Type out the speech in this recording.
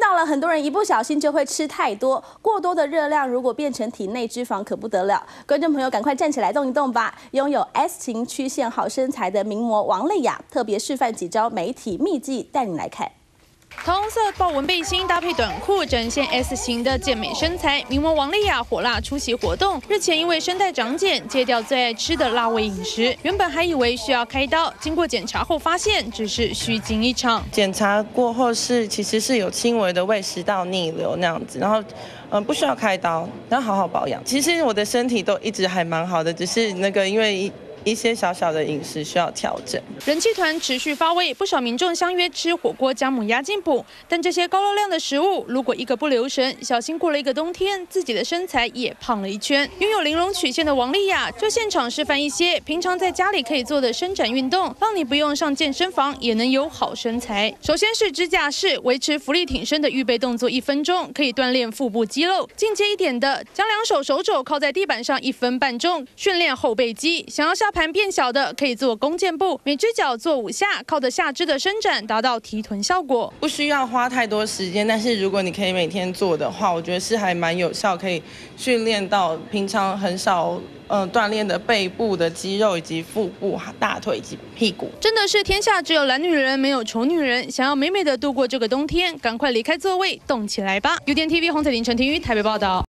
到了，很多人一不小心就会吃太多，过多的热量如果变成体内脂肪，可不得了。观众朋友，赶快站起来动一动吧！拥有 S 型曲线好身材的名模王丽雅，特别示范几招美体秘技，带你来看。 桃红色豹纹背心搭配短裤，展现 S 型的健美身材。名模王丽雅火辣出席活动，日前因为声带长茧，戒掉最爱吃的辣味饮食。原本还以为需要开刀，经过检查后发现只是虚惊一场。 检查过后其实是有轻微的胃食道逆流那样子，然后不需要开刀，然后好好保养。其实我的身体都一直还蛮好的，只是因为一些小小的饮食需要调整。 人气团持续发威，不少民众相约吃火锅加母鸭进补。但这些高热量的食物，如果一个不留神，小心过了一个冬天，自己的身材也胖了一圈。拥有玲珑曲线的王丽雅，就现场示范一些平常在家里可以做的伸展运动，让你不用上健身房也能有好身材。首先是支架式，维持浮力挺身的预备动作1分钟，可以锻炼腹部肌肉。进阶一点的，将两手肘靠在地板上1分半钟，训练后背肌。想要下盘变小的，可以做弓箭步，每只脚做5下，靠着下肢的伸展达到提臀效果。 不需要花太多时间，但是如果你可以每天做的话，我觉得是还蛮有效，可以训练到平常很少锻炼的背部的肌肉以及腹部、大腿以及屁股。 真的是天下只有懒女人，没有丑女人。想要美美的度过这个冬天，赶快离开座位，动起来吧！UDN TV 洪彩玲、陈庭瑜台北报道。